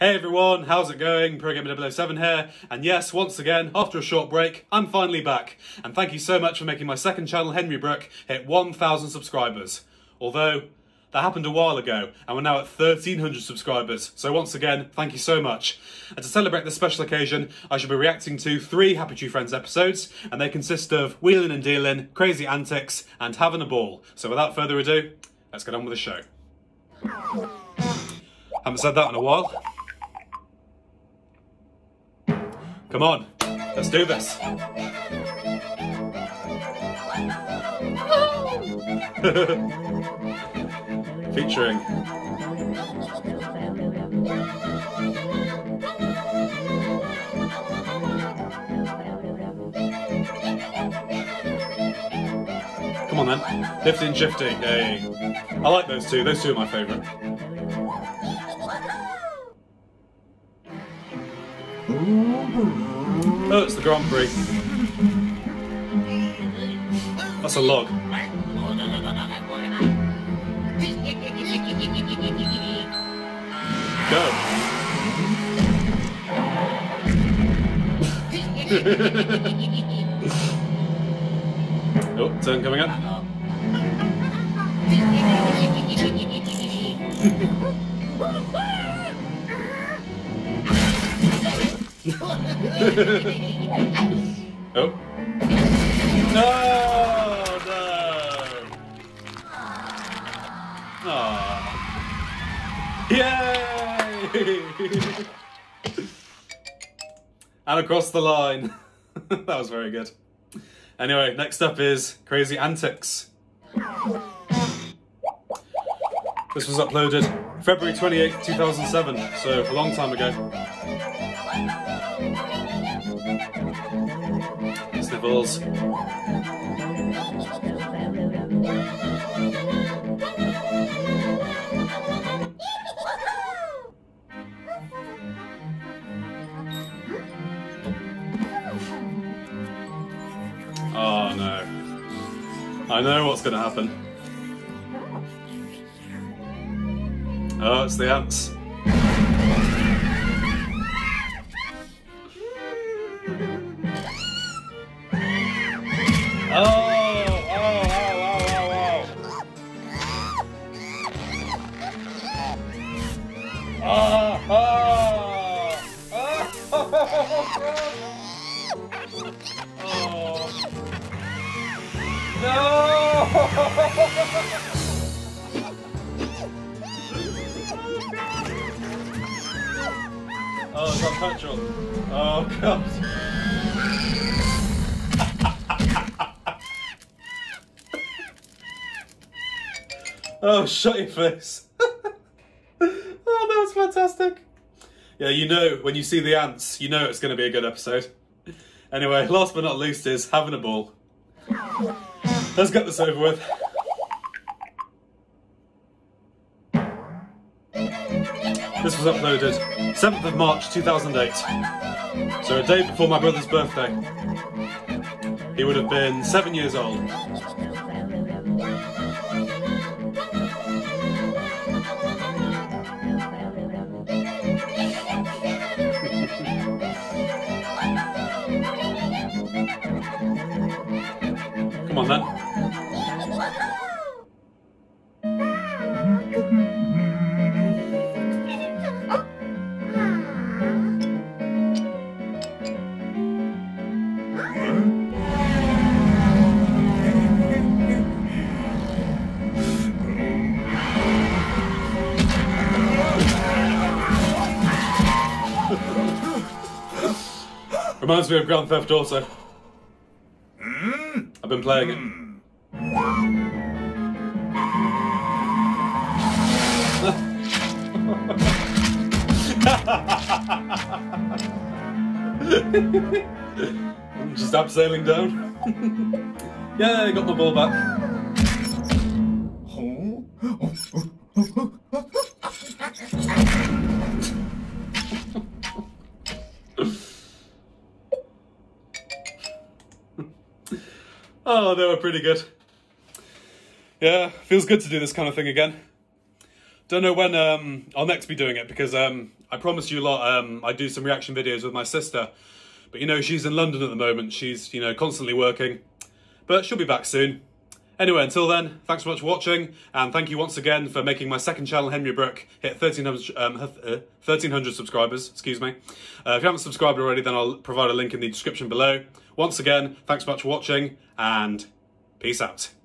Hey everyone, how's it going? ProGamer007 here, and yes, once again, after a short break, I'm finally back. And thank you so much for making my second channel, Henry Brooke, hit 1,000 subscribers. Although, that happened a while ago, and we're now at 1,300 subscribers. So once again, thank you so much. And to celebrate this special occasion, I shall be reacting to 3 Happy Tree Friends episodes, and they consist of wheeling and dealing, crazy antics, and having a ball. So without further ado, let's get on with the show. Haven't said that in a while. Come on, let's do this. Featuring come on then, Nifty and Shifty. Hey, I like those two. Those two are my favourite. Oh, it's the Grand Prix. That's a log. Go. Oh, turn coming up. Oh. No! Aww. Yay! And across the line. That was very good. Anyway, next up is Crazy Antics. This was uploaded February 28th, 2007, so a long time ago. Sniffles. Oh no. I know what's going to happen. Oh, it's the ants. Oh, it's got petrol. Oh, God. Oh, shut your face. Oh, that was fantastic. Yeah, you know, when you see the ants, you know it's going to be a good episode. Anyway, last but not least is having a ball. Let's get this over with. This was uploaded 7th of March 2008, so a day before my brother's birthday. He would have been 7 years old. Come on then. Reminds me of Grand Theft Auto. I've been playing it. I'm just abseiling down. Yeah, I got my ball back. Oh, they were pretty good. Yeah, feels good to do this kind of thing again. Don't know when I'll next be doing it, because I promised you a lot I'd do some reaction videos with my sister. But, you know, she's in London at the moment. She's, you know, constantly working. But she'll be back soon. Anyway, until then, thanks so much for watching, and thank you once again for making my second channel, Henry Brooke, hit 1,300 subscribers, excuse me. If you haven't subscribed already, then I'll provide a link in the description below. Once again, thanks so much for watching, and peace out.